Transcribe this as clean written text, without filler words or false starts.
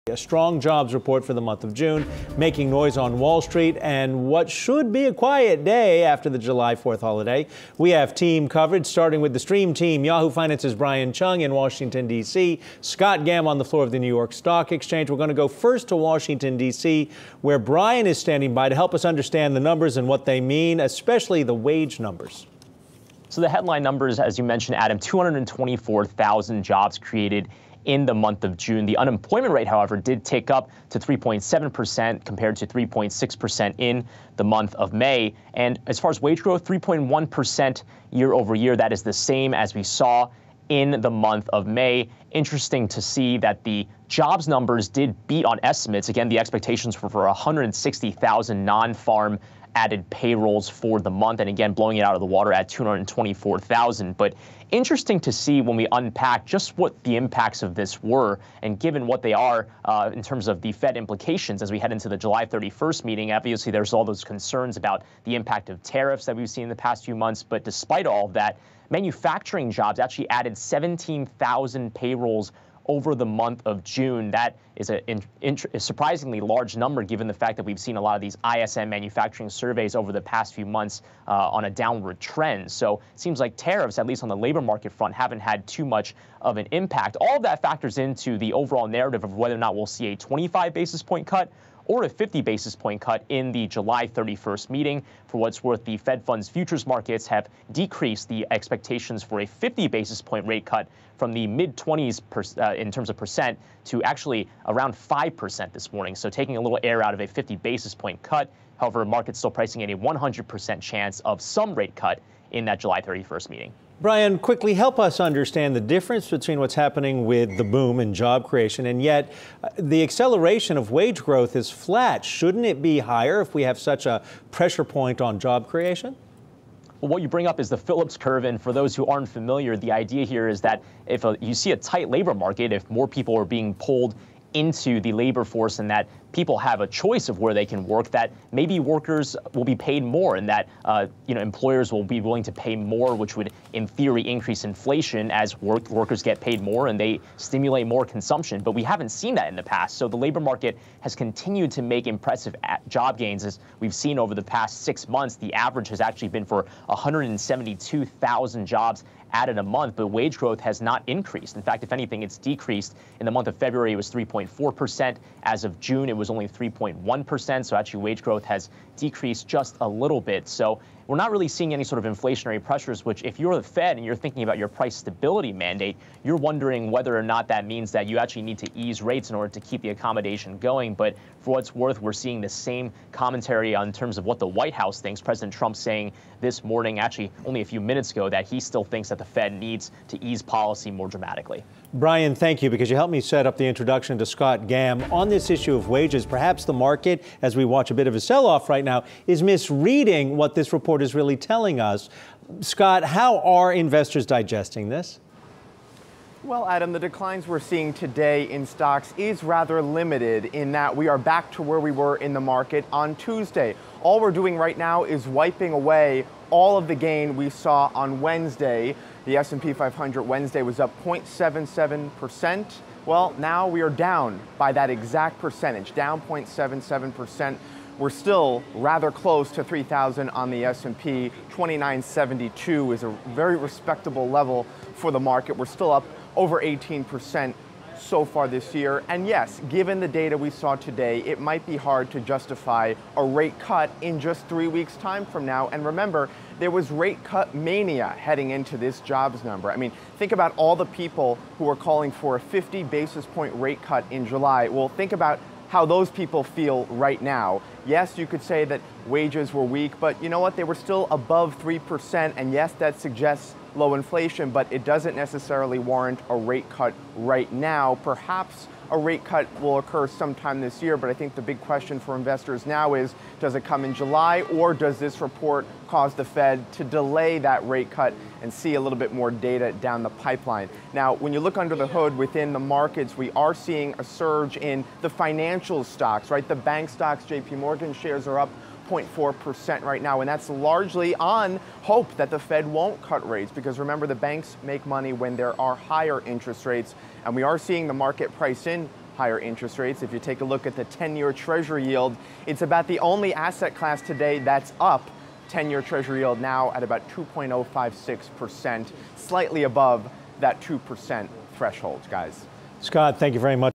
A strong jobs report for the month of June, making noise on Wall Street and what should be a quiet day after the July 4th holiday. We have team coverage, starting with the Stream team. Yahoo Finance's Brian Chung in Washington, D.C., Scott Gamm on the floor of the New York Stock Exchange. We're going to go first to Washington, D.C., where Brian is standing by to help us understand the numbers and what they mean, especially the wage numbers. So the headline numbers, as you mentioned, Adam, 224,000 jobs created in the month of June. The unemployment rate, however, did tick up to 3.7% compared to 3.6% in the month of May. And as far as wage growth, 3.1% year over year. That is the same as we saw in the month of May. Interesting to see that the jobs numbers did beat on estimates. Again, the expectations were for 160,000 non-farm added payrolls for the month, and again, blowing it out of the water at 224,000. But interesting to see when we unpack just what the impacts of this were, and given what they are in terms of the Fed implications as we head into the July 31st meeting. Obviously, there's all those concerns about the impact of tariffs that we've seen in the past few months. But despite all of that, manufacturing jobs actually added 17,000 payrolls over the month of June. That is a surprisingly large number, given the fact that we've seen a lot of these ISM manufacturing surveys over the past few months on a downward trend. So it seems like tariffs, at least on the labor market front, haven't had too much of an impact. All of that factors into the overall narrative of whether or not we'll see a 25 basis point cut or a 50 basis point cut in the July 31st meeting. For what's worth, the Fed funds futures markets have decreased the expectations for a 50 basis point rate cut from the mid-20s in terms of percent to actually around 5% this morning. So taking a little air out of a 50 basis point cut. However, market's still pricing in a 100% chance of some rate cut in that July 31st meeting. Brian, quickly help us understand the difference between what's happening with the boom in job creation and yet the acceleration of wage growth is flat. Shouldn't it be higher if we have such a pressure point on job creation? Well, what you bring up is the Phillips curve, and for those who aren't familiar, the idea here is that if you see a tight labor market, if more people are being pulled into the labor force and that people have a choice of where they can work, that maybe workers will be paid more and that employers will be willing to pay more, which would in theory increase inflation as workers get paid more and they stimulate more consumption. But we haven't seen that in the past. So the labor market has continued to make impressive job gains. As we've seen over the past 6 months, the average has actually been for 172,000 jobs added a month, but wage growth has not increased. In fact, if anything, it's decreased. In the month of February, it was 3.4%. As of June, it was only 3.1%. So actually, wage growth has decreased just a little bit. So we're not really seeing any sort of inflationary pressures, which if you're the Fed and you're thinking about your price stability mandate, you're wondering whether or not that means that you actually need to ease rates in order to keep the accommodation going. But for what's worth, we're seeing the same commentary in terms of what the White House thinks. President Trump saying this morning, actually only a few minutes ago, that he still thinks that the Fed needs to ease policy more dramatically. Brian, thank you, because you helped me set up the introduction to Scott Gamm. On this issue of wages, perhaps the market, as we watch a bit of a sell-off right now, is misreading what this report is really telling us. Scott, how are investors digesting this? Well, Adam, the declines we're seeing today in stocks is rather limited in that we are back to where we were in the market on Tuesday. All we're doing right now is wiping away all of the gain we saw on Wednesday. The S&P 500 Wednesday was up 0.77%. Well, now we are down by that exact percentage, down 0.77%. We're still rather close to 3,000 on the S&P. 2972 is a very respectable level for the market. We're still up over 18% so far this year. And yes, given the data we saw today, it might be hard to justify a rate cut in just 3 weeks' time from now. And remember, there was rate cut mania heading into this jobs number. I mean, think about all the people who are calling for a 50 basis point rate cut in July. Well, think about how those people feel right now. Yes, you could say that wages were weak, but you know what? They were still above 3%. And yes, that suggests low inflation, but it doesn't necessarily warrant a rate cut right now. Perhaps a rate cut will occur sometime this year, but I think the big question for investors now is, does it come in July, or does this report cause the Fed to delay that rate cut and see a little bit more data down the pipeline? Now, when you look under the hood within the markets, we are seeing a surge in the financial stocks, right? The bank stocks, JP Morgan shares are up 0.4% right now, and that's largely on hope that the Fed won't cut rates, because remember, the banks make money when there are higher interest rates, and we are seeing the market price in higher interest rates. If you take a look at the 10-year Treasury yield, it's about the only asset class today that's up. 10-year Treasury yield now at about 2.056%, slightly above that 2% threshold, guys. Scott, thank you very much.